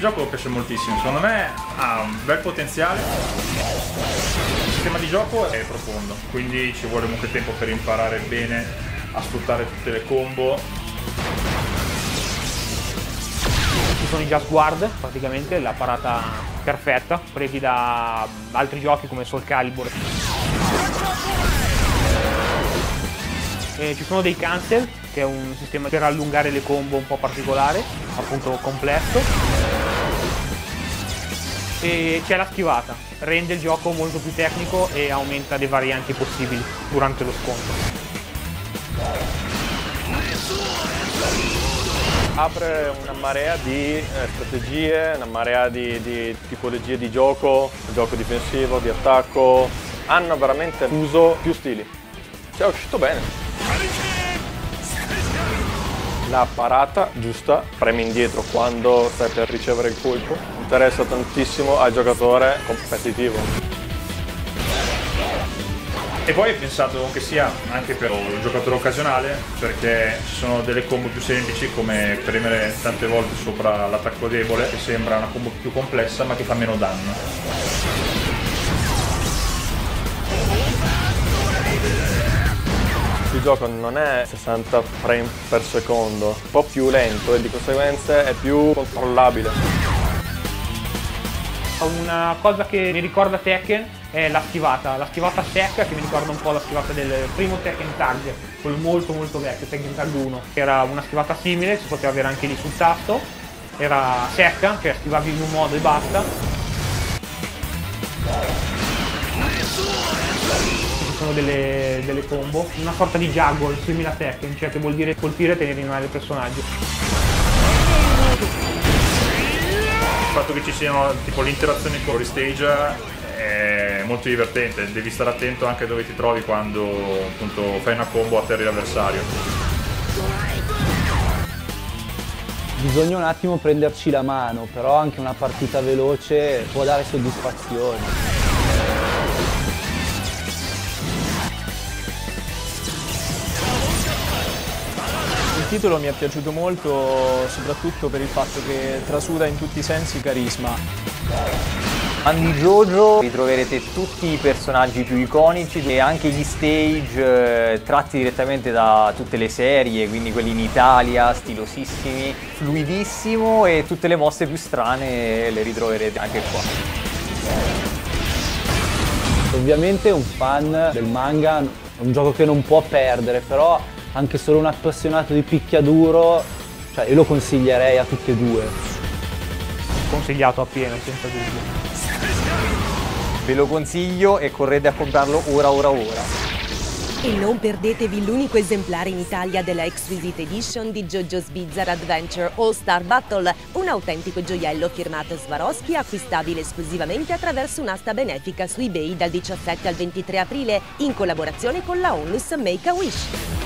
gioco piace moltissimo, secondo me ha un bel potenziale. Il sistema di gioco è profondo, quindi ci vuole comunque tempo per imparare bene a sfruttare tutte le combo. Ci sono i Just Guard, praticamente la parata perfetta, presi da altri giochi come Soul Calibur. E ci sono dei cancel, che è un sistema per allungare le combo un po' particolare, appunto complesso. E c'è la schivata, rende il gioco molto più tecnico e aumenta le varianti possibili durante lo scontro. Apre una marea di strategie, una marea di tipologie di gioco difensivo, di attacco. Hanno veramente uso più stili. Ci è uscito bene. La parata giusta, premi indietro quando stai per ricevere il colpo, interessa tantissimo al giocatore competitivo. E poi è pensato che sia anche per il giocatore occasionale, perché ci sono delle combo più semplici come premere tante volte sopra l'attacco debole, che sembra una combo più complessa ma che fa meno danno. Il gioco non è 60 frame per secondo, un po' più lento e di conseguenza è più controllabile. Una cosa che mi ricorda Tekken è la schivata secca, che mi ricorda un po' la schivata del primo Tekken Tag, quello molto vecchio, Tekken Tag 1. Era una schivata simile, si poteva avere anche lì sul tasto, era secca, che schivavi in un modo e basta. Ci sono delle combo, una sorta di juggle simile a Tekken, cioè che vuol dire colpire e tenere in mano il personaggio. Il fatto che ci siano tipo l'interazione con i stage è molto divertente, devi stare attento anche dove ti trovi quando appunto fai una combo a atterri l'avversario. Bisogna un attimo prenderci la mano, però anche una partita veloce può dare soddisfazione. Il titolo mi è piaciuto molto, soprattutto per il fatto che trasuda in tutti i sensi carisma. Andy Jojo ritroverete tutti i personaggi più iconici e anche gli stage tratti direttamente da tutte le serie, quindi quelli in Italia, stilosissimi, fluidissimo, e tutte le mosse più strane le ritroverete anche qua. Ovviamente un fan del manga è un gioco che non può perdere, però anche solo un appassionato di picchiaduro, cioè io lo consiglierei a tutte e due. Consigliato appieno, senza dubbio. Ve lo consiglio e correte a comprarlo ora. E non perdetevi l'unico esemplare in Italia della Exquisite Edition di JoJo's Bizarre Adventure All Star Battle, un autentico gioiello firmato Swarovski acquistabile esclusivamente attraverso un'asta benefica su eBay dal 17 al 23 aprile in collaborazione con la Onlus Make-A-Wish.